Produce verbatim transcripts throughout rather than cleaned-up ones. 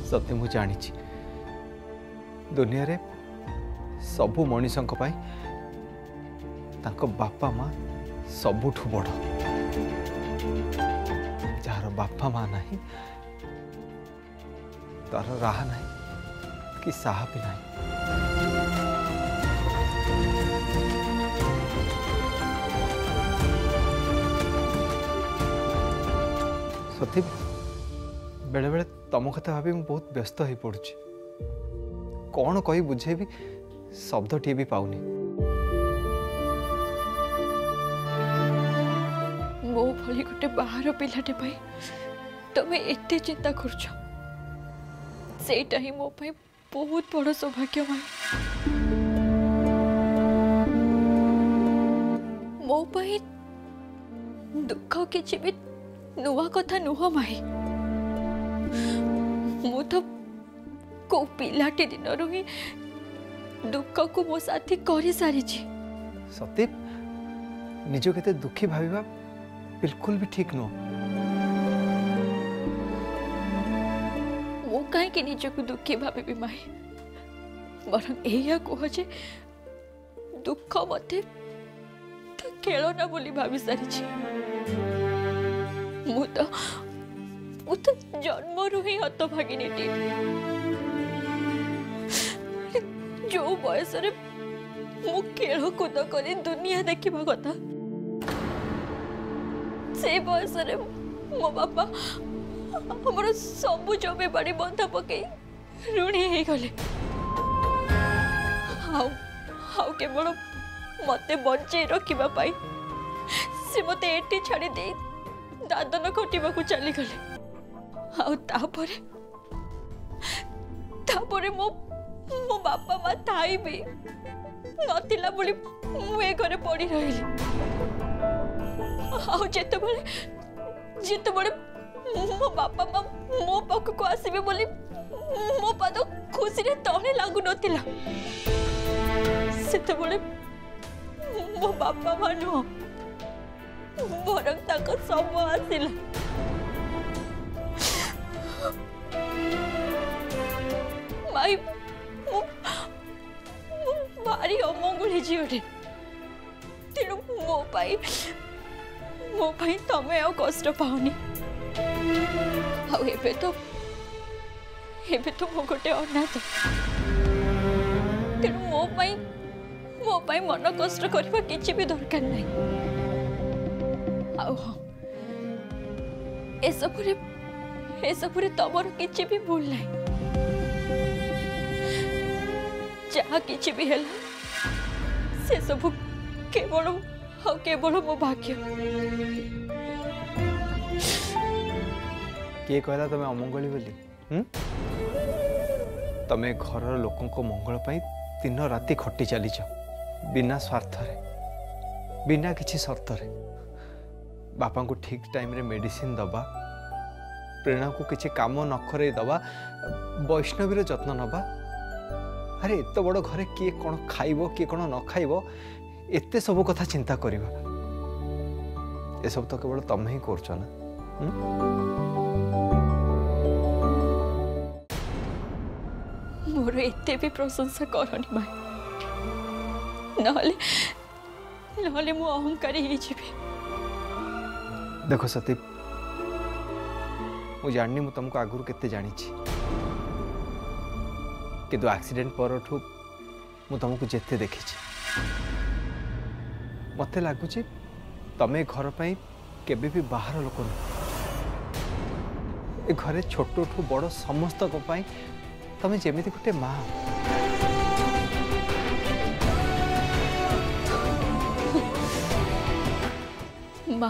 सत्य मु जानी दुनिया रे सबु मनीषों बापा माँ सबुठ बड़ जार बापा माँ नहीं तार राह नहीं कि साहा भी नहीं। सती बेले बेले तुम कथा भाभी मैं बहुत व्यस्त हो पड़ुछि कौन कही बुझे भी शब्द टी भी पाऊनी। मो भली गोटे बाहर पिलाटे पाई तमे एते चिंता करछ सेटा ही मो पाई बहुत बड़ सौभाग्य माई। मो पाई दुख किछि भी नुआ कथा नुह माई मु तो को पिलाटे दिन ही दुख को मो साथी करी सारी सतीप निज के दुखी भाविबा बिल्कुल भी ठीक नुह। मु कहीं निज को दुखी भावी माई बर या कह दुख मत खेलना बोली भावी सारी मु तो मु तो जन्म रु ही हतभागिनी जो बयस मु खेल कूद कर दुनिया देखा कथा से बयस मो बापा हमर सबु जमी बाड़ी बंधा पकई ऋणी हो गले हाउ केवल मते बंचे रखिबा पाई से मते एटी छाड़ी दे दादन खटिबा को चली गले आउ तापरे तापरे मो मो बापा माँ थाई भी नथिला बोली मु ए घरे पड़ी रहिली आउ जेते बळे जेते बळे मो बापा माँ मो पाख को आसीबे बोली मो पाद खुशी रे तळे लागु नथिला सेते बळे मो बापा माँ नो बरं ताक सब आसिला माई भारी अमंगुली झीटे तेणु मो पाई मो पाई तमे आ कष्ट पाओनी आबे तो एबे तो मो गोटे अनाथ तेणु मो पाई मो पाई मन कष्ट करबा किछि भी दरकार नहीं। आउ हाँ ए सबरे ए सबरे तमर किछि भी भूल नहीं जहाँ किछि भी हैला से सब केवल हाँ केवल मो भाग्य। किए कहला तमे अमंगली बोली हम्म तमे घर लोकों को मंगल पाई दिन राति खटी चलीच बिना स्वार्थ रे बिना किछि शर्त रे बापा को ठीक टाइम रे मेडिसिन दबा प्रेरणा को किछि काम न करे दबा वैष्णवीर जत्न नबा अरे एत बड़ घरे किए कौन खाइबो किए कौन न खाइबो एते सब कथा चिंता करिबा ए सब तो केवल तमे ही करछ ना। मोर एते भी प्रशंसा करनी माई नहले नहले मु अहंकारी ही जीबे। देखो सतीप मु जाननी मु तुमको आगुर केते जानी छी किंतु एक्सीडेंट परठू मु तुमको जेते देखी मते लगुच तमे घर पाई केबे भी बाहर लोक न ए घरे छोट ठू बड़ समस्त को पाई तमे जेमिति गोटे माँ माँ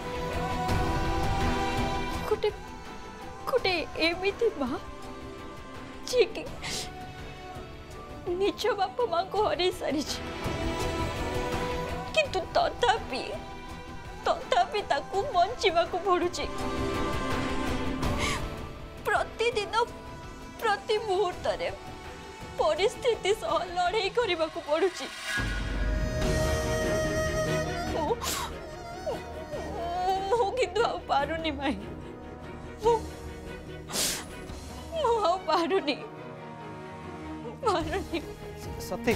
गोटे गोटे एमिति माँ जी कि निज बापा माँ को हर सारी किंतु तथापि तथापि ताकू बंचिबा को पड़ुची प्रतिदिन प्रति मुहूर्त रे परिस्थिति सह लड़ाई करबा को पड़ुची मु किंतु आ पारुनी माई मु मु आ मारुनी मारुनी सती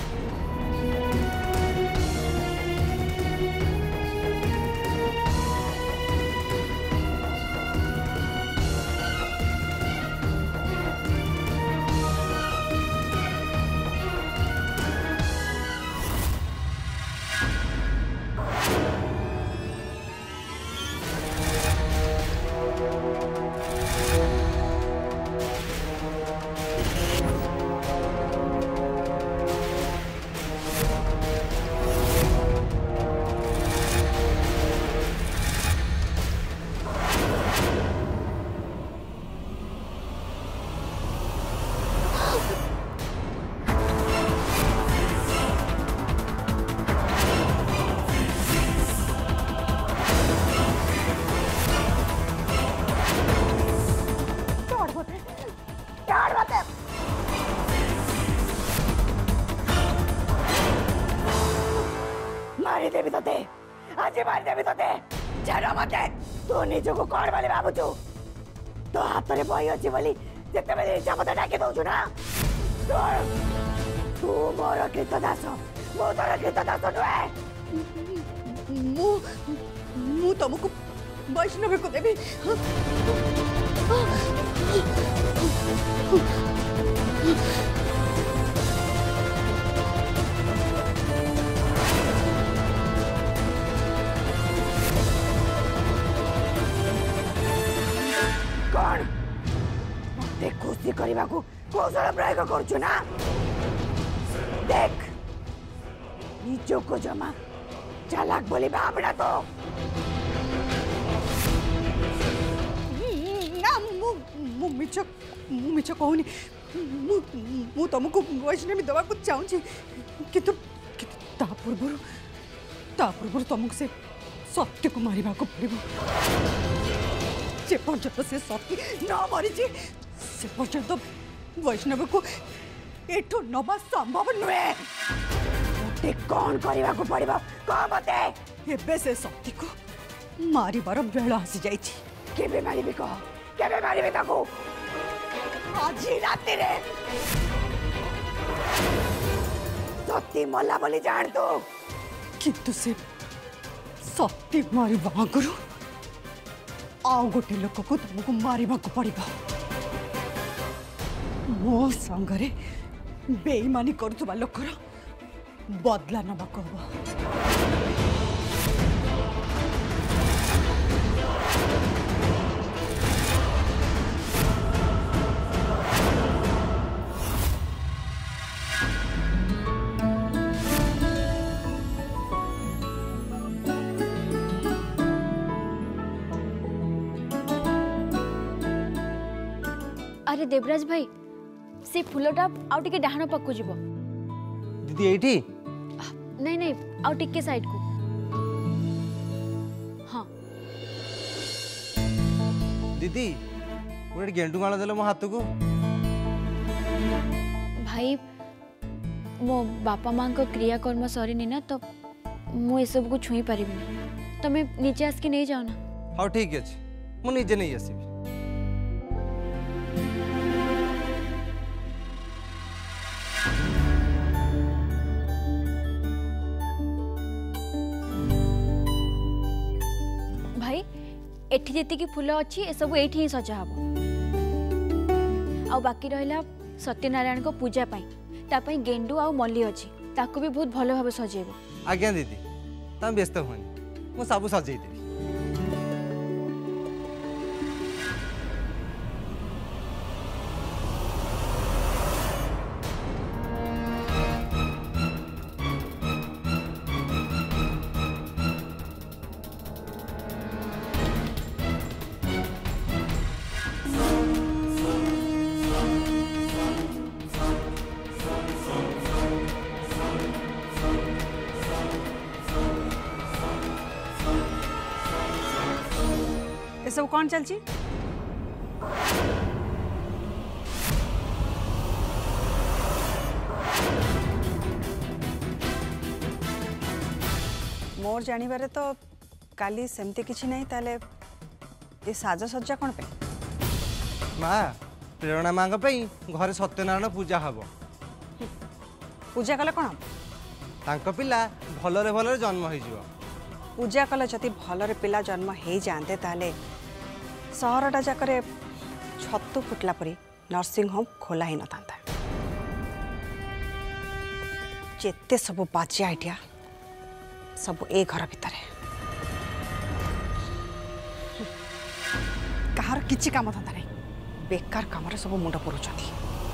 देवी तो आज मारी देवी तो जानो मते तू निजो को कौन वाले बाबू तू तो हाथ रे बही अछि बोली जते बेले इच्छा मते डाके दउछु ना तू मोर कृत दास मो तोर कृत दास नुए मु मु तुमको वैष्णव को देवी कौन मते खुशी करबा को कौशल प्रयोग करछु ना देख निजो को जमा चालाक बोली भावना तो ना मु मु मिछ मु मिछ कहूनी मु मु तुमको वैष्णवी दवा को चाहूँ किंतु ता पूर्व ता पूर्व तुमको से सत्य को मारिबा को पड़िबो जे पर्यंत से सत्य न मरी से पर्यंत वैष्णव को एठो नबा संभव नुए ते कौन करबा को पड़िबो को मते एबे से सत्य को मारिबार बेला आसी जाइछि केबे मारिबे को केबे मारिबे ताको आज रात रे सत्य मल्ला बोली जान तो किंतु से सत्य मारिबा आगरु आउ गोटे लोक को तुमको मारिबा को पड़िबो मो संगरे बेईमानी करथुबा लोकर बदला नबा कहबो अरे देवराज भाई से फूलटा आउ टिके डाहाण पक्कु जीवो दीदी एठी नहीं नहीं आउ टिके साइड को हाँ दीदी गोटे गेंडू माला देलो मो हाथ को भाई मो बापा माँ को क्रियाकर्म सरीनी ना तो मु सब को छुई पारिबिनी तमे नीचे आसके नहीं जाओ ना हाँ ठीक अच्छे मु निजे नहीं आसबि भाई एठी जेतिकी फूल अच्छी ए सब एठी ही सजा हबो आ बाकी रहिला सत्यनारायण को पूजा पाई ता पई गेंडू आ मल्ली अच्छी ताको भी बहुत भलो भाबे सजेबो आज्ञा दीदी तुम व्यस्त हुए मु सब सजई देबी ये सब कौन चलची मोर जानिबारे तो काली सेमती किछि नहीं ताले ये साजसज्जा कौन पे माँ प्रेरणा माँ घरे सत्यनारायण पूजा हम पूजा कले कौन तांक पिला भलरे भलरे जन्म हो पूजा कले जदि भलरे पिला जन्म हो जाते ताले सहरटा जाकर छतु फुटला परी नर्सिंग होम खोला ही न था जेते सब बाजी आइडिया सब ए घर भितर कहार किछि काम धंदा नहीं बेकार काम सब मुंड पुरुचंती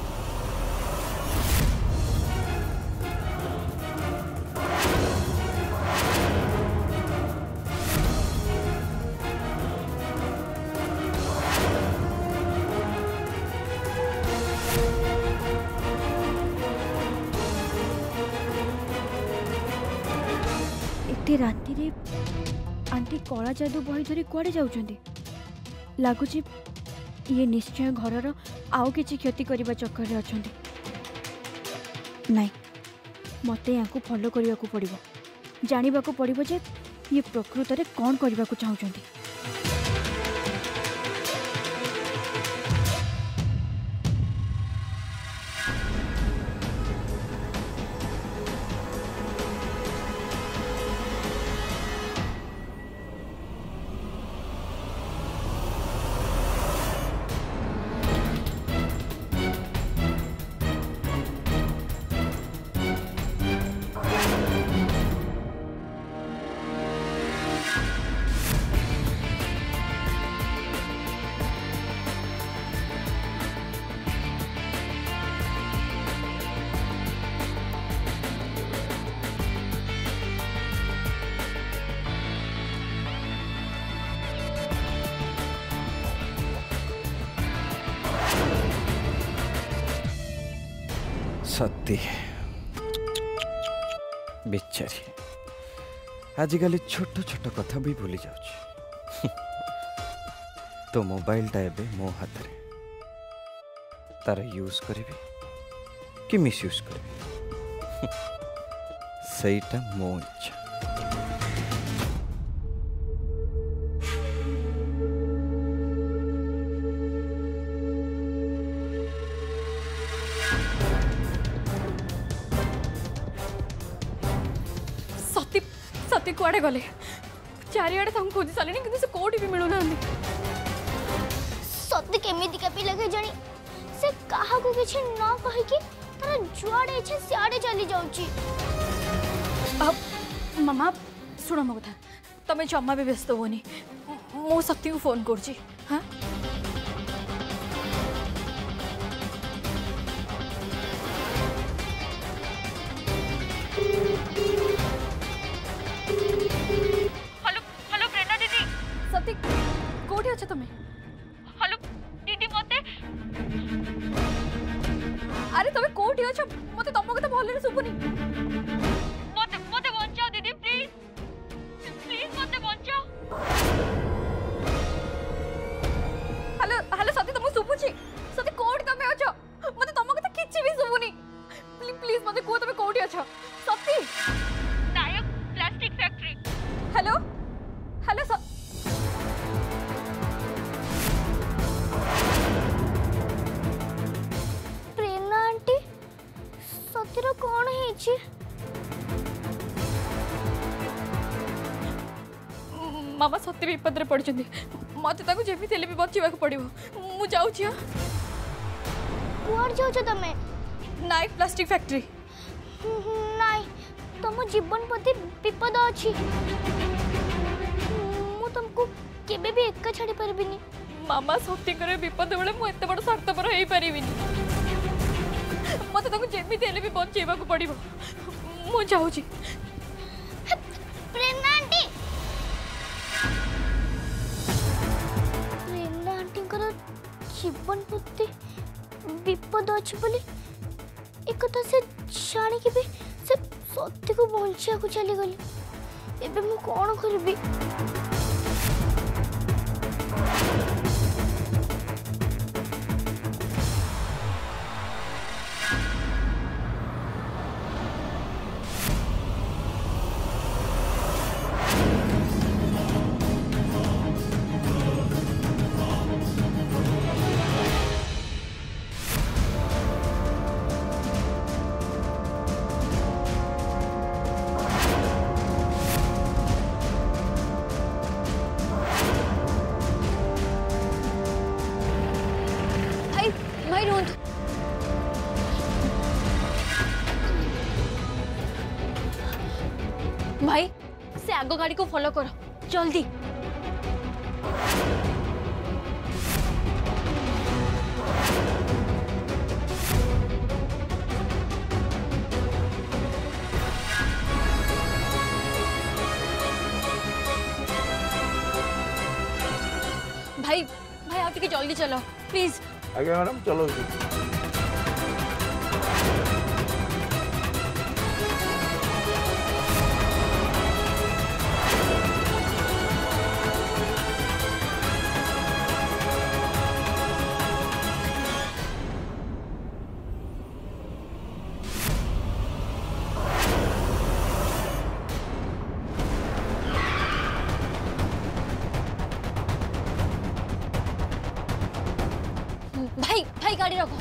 एते राति रे आंटी कला जादू बही धरी कुआडे जाउछंती लगुच ये निश्चय घर आउ किसी क्षति करने चक्कर में अच्छा नाई मत या फॉलो करने को पड़ो जानवा को पड़ो जे ये प्रकृत में कौन करने को चाहते सत्य बेचारी आजिकल छोट छोट कथा भी भूली जाऊँ तो मोबाइल टा एबे मो हाथ रे तार यूज करी कि मिसयूज करी सहीटा मो इच्छा कुआडे गले चारिआडे तुम खोजी सारे कि से कोठी भी मिलू ना सत्य केमिति का पिला के जानी से काहा को किछ न कहि कि तारा जुआडे इच्छा सियाडे चली जाउची अब मामा सुनो मो कथा तमे जम्मा भी व्यस्त होनी मो सत्य को फोन करची हां कोठी अच्छा तुम्हें हेलो दीदी मते अरे तुम्हें कोठी अच्छा मते तुम कथा भले सुबुनी मते मते बचाओ दीदी प्लीज प्लीज मते बचाओ हेलो हेलो सती तुम सुबुची सती कोठी तमे अच्छा मते तुम कथा किछि भी सुबुनी प्लीज प्लीज मते को तमे कोठी अच्छा सती नायक प्लास्टिक फैक्ट्री हेलो हेलो सतीर कौन है मामा सत्य विपद में पड़ते मत जमी भी बचा पड़ो मु जाऊँ तमे नाइक प्लास्टिक फैक्ट्री नाई तुम जीवन प्रति विपद अच्छी मु तुमको केबे भी एका छाड़ी परबिनी मामा सत्य विपद बेले मुझे बड़ स्वार्थपर हो पारिनी मत जमी भी बचेवा पड़ो मु जाऊँ प्रेरणा आंटी प्रेरणा आंटी जीवन प्रति विपद अच्छी बोली एक कथा से जानी कि भी से सत्य को बचा को चली गली एबे मु कौन करबी भाई रुहतु भाई से आग गाड़ी को फॉलो करो जल्दी। भाई भाई आप टिके जल्दी चलो प्लीज। आगे मैडम चलो। भाई भाई गाड़ी रखो।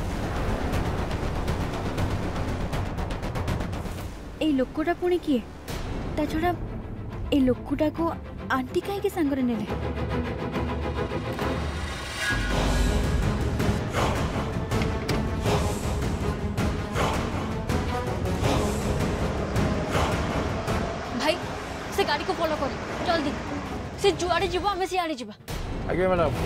ए लोकटा पुणी किए ता छड़ा ए लोकटा को आंटी काहे के संग रे नेले। भाई से गाड़ी को फॉलो करो जल्दी। से जुआड़े जीवो हमें सियाड़े जीवा। आगे मैडम।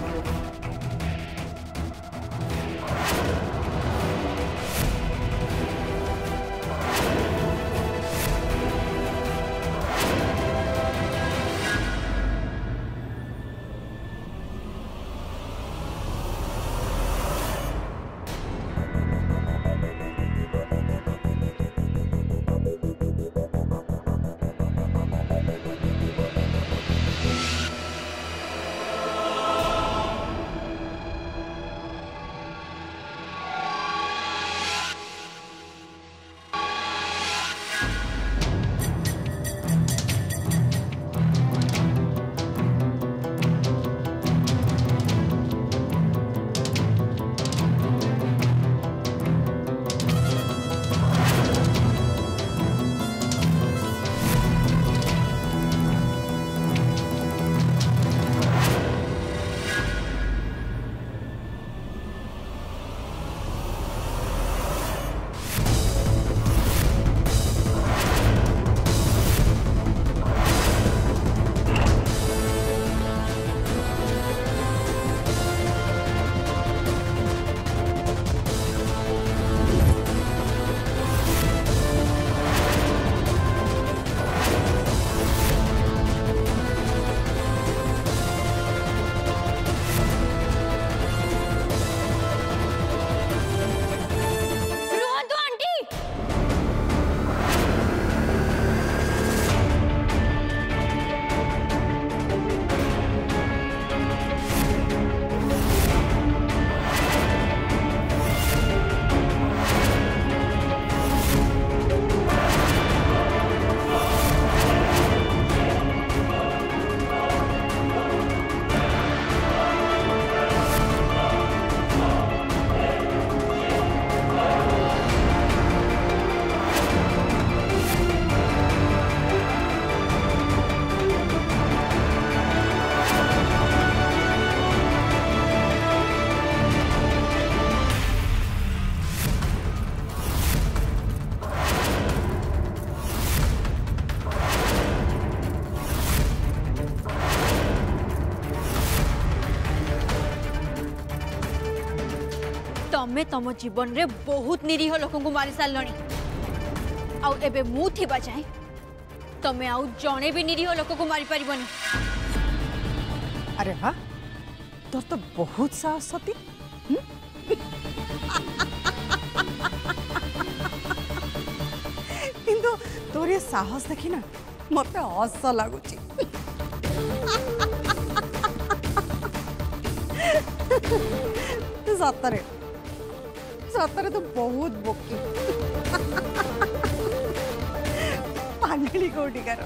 तमे तम जीवन रे बहुत निरीह लोक को मारी सारलणी आउ एबे मु थिबा जाए तमे आउ जणे भी निरीह लोक को मारी परिबनी। अरे वाह तोर तो बहुत साहस सती। किंतु तोर ये साहस देखी ना मत हस लगुच। सतरे सतरे तो बहुत बोकी पागली कोटिकार।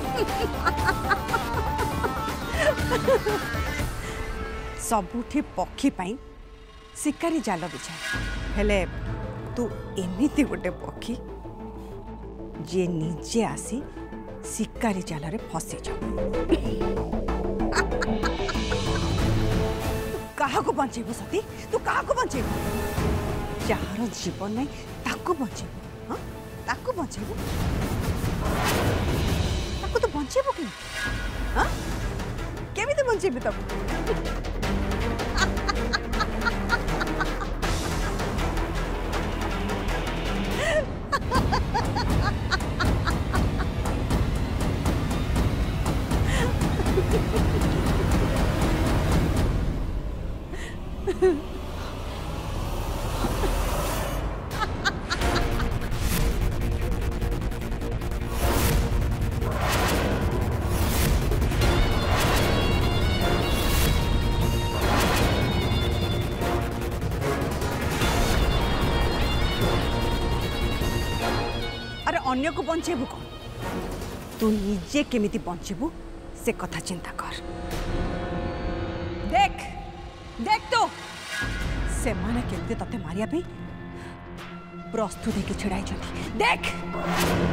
सबुठी पक्षी पाई शिकारी जाल बिछा हेले तू एमिति गोटे पक्षी जे निजे आसी शिकारी जाल रे फसी जा। क्या बचेबू सती तू क्या बचेबू जार जीवन नहीं ताकू बचेबू हाँ ताकू बचेबू ताकू तो बचेबू कि हाँ केमिति बचेबी तब अन्य को बंचेबू कौन तू निजे केमिति बंचेबू से कथा चिंता कर देख देख तो से माने केमिति तते मारिया पे प्रस्तुत है कि छड़ाई देख